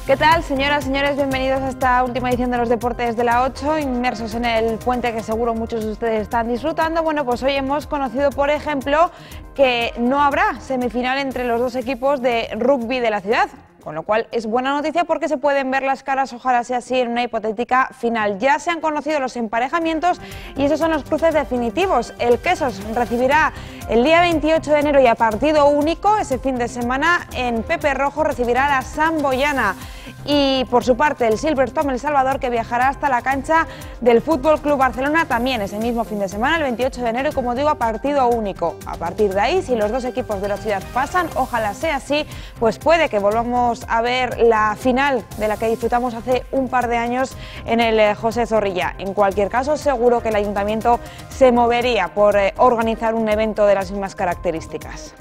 ¿Qué tal, señoras y señores? Bienvenidos a esta última edición de los Deportes de la 8, inmersos en el puente que seguro muchos de ustedes están disfrutando. Bueno, pues hoy hemos conocido, por ejemplo, que no habrá semifinal entre los dos equipos de rugby de la ciudad, con lo cual es buena noticia porque se pueden ver las caras, ojalá sea así, en una hipotética final. Ya se han conocido los emparejamientos y esos son los cruces definitivos. El Quesos recibirá el día 28 de enero y a partido único, ese fin de semana, en Pepe Rojo recibirá a la Samboyana. Y por su parte el Silverstone El Salvador, que viajará hasta la cancha del Fútbol Club Barcelona también ese mismo fin de semana, el 28 de enero, y como digo, a partido único. A partir de ahí, si los dos equipos de la ciudad pasan, ojalá sea así, pues puede que volvamos a ver la final de la que disfrutamos hace un par de años en el José Zorrilla. En cualquier caso, seguro que el ayuntamiento se movería por organizar un evento de las mismas características.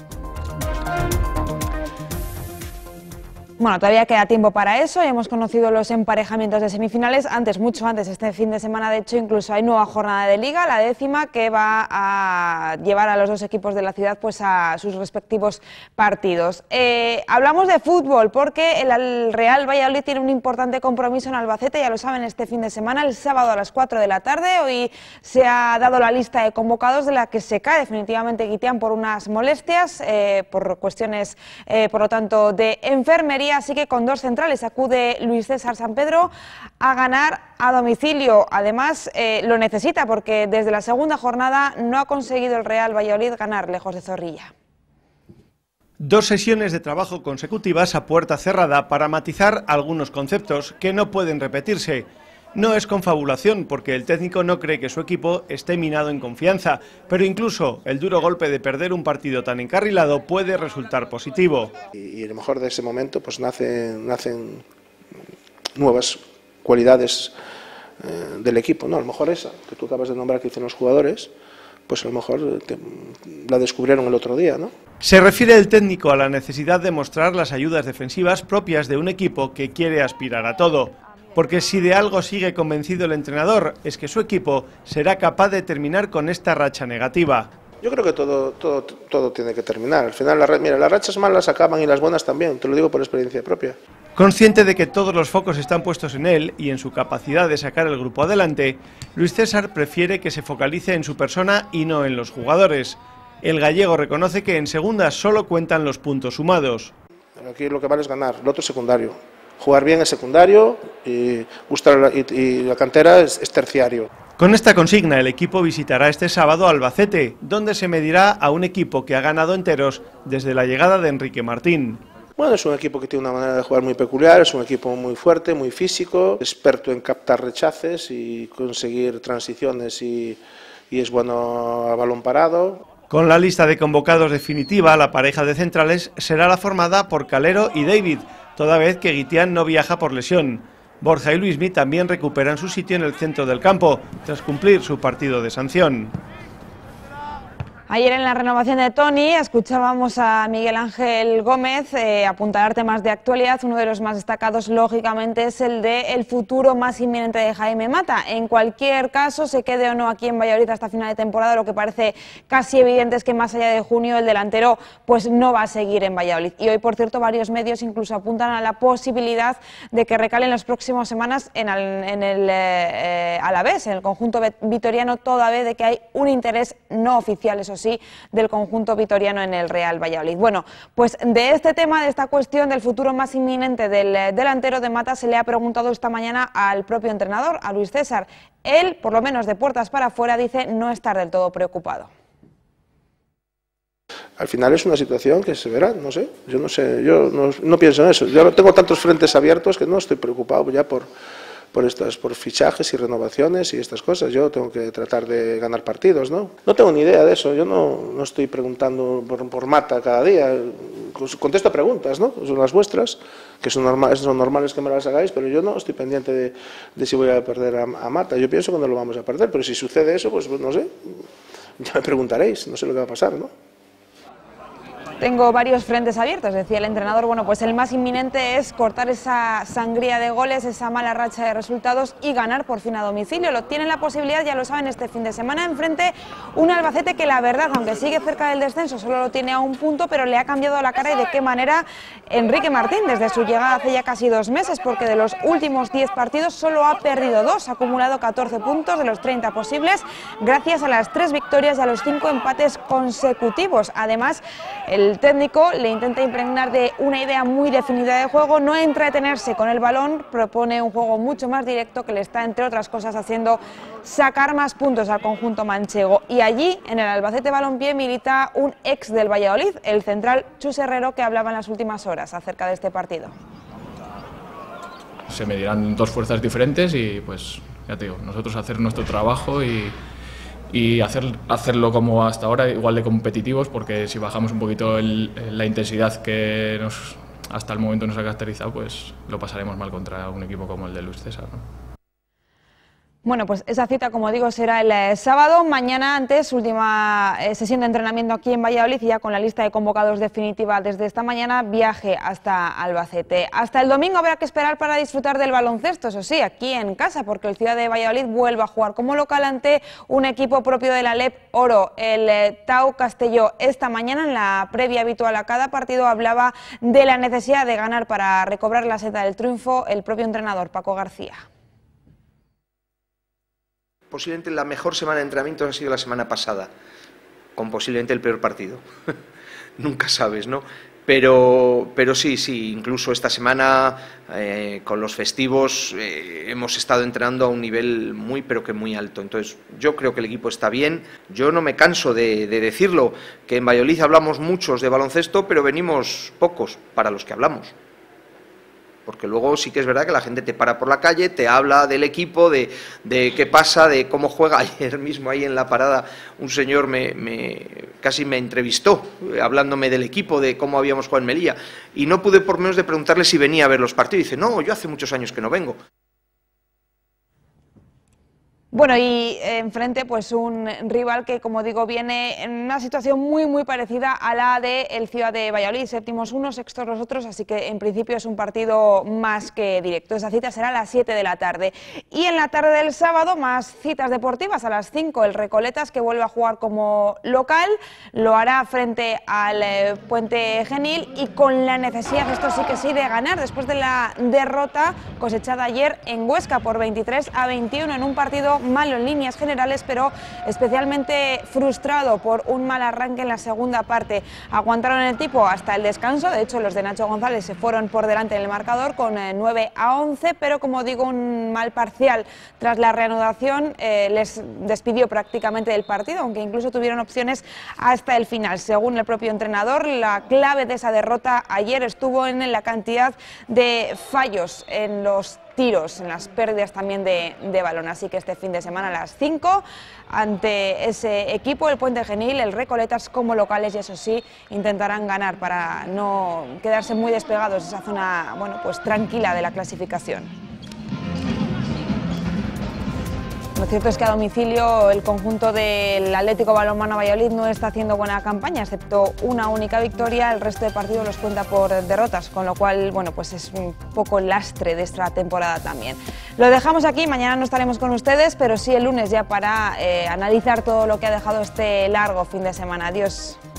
Bueno, todavía queda tiempo para eso, ya hemos conocido los emparejamientos de semifinales, mucho antes, este fin de semana de hecho incluso hay nueva jornada de liga, la 10ª, que va a llevar a los dos equipos de la ciudad pues a sus respectivos partidos. Hablamos de fútbol porque el Real Valladolid tiene un importante compromiso en Albacete, ya lo saben, este fin de semana, el sábado a las 4 de la tarde, hoy se ha dado la lista de convocados de la que se cae definitivamente Guitián por unas molestias, por cuestiones, por lo tanto, de enfermería. Así que con dos centrales acude Luis César Sampedro a ganar a domicilio. Además lo necesita porque desde la segunda jornada no ha conseguido el Real Valladolid ganar lejos de Zorrilla. Dos sesiones de trabajo consecutivas a puerta cerrada para matizar algunos conceptos que no pueden repetirse. No es confabulación porque el técnico no cree que su equipo esté minado en confianza, pero incluso el duro golpe de perder un partido tan encarrilado puede resultar positivo. Y a lo mejor de ese momento pues nacen nuevas cualidades del equipo, ¿no? A lo mejor esa que tú acabas de nombrar que dicen los jugadores, pues a lo mejor la descubrieron el otro día, ¿no? Se refiere el técnico a la necesidad de mostrar las ayudas defensivas propias de un equipo que quiere aspirar a todo. Porque si de algo sigue convencido el entrenador es que su equipo será capaz de terminar con esta racha negativa. Yo creo que todo tiene que terminar. Al final, mira, las rachas malas acaban y las buenas también, te lo digo por experiencia propia. Consciente de que todos los focos están puestos en él y en su capacidad de sacar el grupo adelante, Luis César prefiere que se focalice en su persona y no en los jugadores. El gallego reconoce que en segunda solo cuentan los puntos sumados. Aquí lo que vale es ganar, lo otro es secundario. Jugar bien es secundario y la cantera es terciario. Con esta consigna el equipo visitará este sábado Albacete, donde se medirá a un equipo que ha ganado enteros desde la llegada de Enrique Martín. Bueno, es un equipo que tiene una manera de jugar muy peculiar, es un equipo muy fuerte, muy físico, experto en captar rechaces y conseguir transiciones y es bueno a balón parado. Con la lista de convocados definitiva, la pareja de centrales será la formada por Calero y David, toda vez que Guitián no viaja por lesión. Borja y Luismi también recuperan su sitio en el centro del campo, tras cumplir su partido de sanción. Ayer en la renovación de Toni escuchábamos a Miguel Ángel Gómez apuntalar temas de actualidad. Uno de los más destacados, lógicamente, es el de el futuro más inminente de Jaime Mata. En cualquier caso, se quede o no aquí en Valladolid hasta final de temporada, lo que parece casi evidente es que más allá de junio el delantero pues no va a seguir en Valladolid. Y hoy, por cierto, varios medios incluso apuntan a la posibilidad de que recale en las próximas semanas en el Alavés, en el conjunto vitoriano, toda vez de que hay un interés no oficial, eso sí, del conjunto vitoriano en el Real Valladolid. Bueno, pues de este tema, de esta cuestión del futuro más inminente del delantero de Mata, se le ha preguntado esta mañana al propio entrenador, a Luis César. Él, por lo menos de puertas para afuera, dice no estar del todo preocupado. Al final es una situación que se verá, no sé, yo no pienso en eso. Yo tengo tantos frentes abiertos que no estoy preocupado ya por fichajes y renovaciones y estas cosas. Yo tengo que tratar de ganar partidos, ¿no? No tengo ni idea de eso, yo no estoy preguntando por Mata cada día. Contesto preguntas, ¿no? Son las vuestras, que son normales que me las hagáis, pero yo no estoy pendiente de si voy a perder a Mata. Yo pienso que no lo vamos a perder, pero si sucede eso, pues no sé, ya me preguntaréis, no sé lo que va a pasar, ¿no? Tengo varios frentes abiertos, decía el entrenador. Bueno, pues el más inminente es cortar esa sangría de goles, esa mala racha de resultados y ganar por fin a domicilio. Lo tienen la posibilidad, ya lo saben, este fin de semana enfrente Un Albacete que la verdad, aunque sigue cerca del descenso, solo lo tiene a un punto, pero le ha cambiado la cara y de qué manera Enrique Martín desde su llegada hace ya casi 2 meses, porque de los últimos 10 partidos solo ha perdido 2, ha acumulado 14 puntos de los 30 posibles gracias a las 3 victorias y a los 5 empates consecutivos. Además, el técnico le intenta impregnar de una idea muy definida de juego, no entretenerse con el balón, propone un juego mucho más directo que le está, entre otras cosas, haciendo sacar más puntos al conjunto manchego. Y allí, en el Albacete Balompié, milita un ex del Valladolid, el central Chus Herrero, que hablaba en las últimas horas acerca de este partido. Se medirán 2 fuerzas diferentes y, pues, ya te digo, nosotros hacer nuestro trabajo y hacerlo como hasta ahora, igual de competitivos, porque si bajamos un poquito la intensidad que hasta el momento nos ha caracterizado, pues lo pasaremos mal contra un equipo como el de Luis César, ¿no? Bueno, pues esa cita, como digo, será el sábado. Mañana, antes, última sesión de entrenamiento aquí en Valladolid, y ya con la lista de convocados definitiva desde esta mañana, viaje hasta Albacete. Hasta el domingo habrá que esperar para disfrutar del baloncesto, eso sí, aquí en casa, porque el Ciudad de Valladolid vuelve a jugar como local ante un equipo propio de la LEP Oro, el Tau Castelló. Esta mañana, en la previa habitual a cada partido, hablaba de la necesidad de ganar para recobrar la senda del triunfo el propio entrenador, Paco García. Posiblemente la mejor semana de entrenamientos ha sido la semana pasada, con posiblemente el peor partido. Nunca sabes, ¿no? Pero sí, incluso esta semana, con los festivos, hemos estado entrenando a un nivel pero que muy alto. Entonces, yo creo que el equipo está bien. Yo no me canso de decirlo, que en Valladolid hablamos muchos de baloncesto, pero venimos pocos para los que hablamos. Porque luego sí que es verdad que la gente te para por la calle, te habla del equipo, de qué pasa, de cómo juega. Ayer mismo ahí en la parada un señor casi me entrevistó hablándome del equipo, de cómo habíamos jugado en Melilla, y no pude por menos de preguntarle si venía a ver los partidos. Y dice, no, yo hace muchos años que no vengo. Bueno, y enfrente pues un rival que, como digo, viene en una situación muy parecida a la del Ciudad de Valladolid, séptimos unos, sextos los otros, así que en principio es un partido más que directo. Esa cita será a las 7 de la tarde. Y en la tarde del sábado, más citas deportivas. A las 5 el Recoletas, que vuelve a jugar como local, lo hará frente al Puente Genil, y con la necesidad, esto sí que sí, de ganar después de la derrota cosechada ayer en Huesca por 23-21 en un partido malo en líneas generales, pero especialmente frustrado por un mal arranque en la segunda parte. Aguantaron el tipo hasta el descanso, de hecho los de Nacho González se fueron por delante en el marcador con 9-11, pero como digo, un mal parcial tras la reanudación les despidió prácticamente del partido, aunque incluso tuvieron opciones hasta el final. Según el propio entrenador, la clave de esa derrota ayer estuvo en la cantidad de fallos en los tiros, en las pérdidas también de balón. Así que este fin de semana a las 5, ante ese equipo, el Puente Genil, el Recoletas como locales, y eso sí, intentarán ganar para no quedarse muy despegados de esa zona, bueno, pues tranquila de la clasificación. Lo cierto es que a domicilio el conjunto del Atlético Balonmano Valladolid no está haciendo buena campaña, excepto una única victoria. El resto de partidos los cuenta por derrotas, con lo cual, bueno, pues es un poco el lastre de esta temporada también. Lo dejamos aquí, mañana no estaremos con ustedes, pero sí el lunes ya para analizar todo lo que ha dejado este largo fin de semana. Adiós.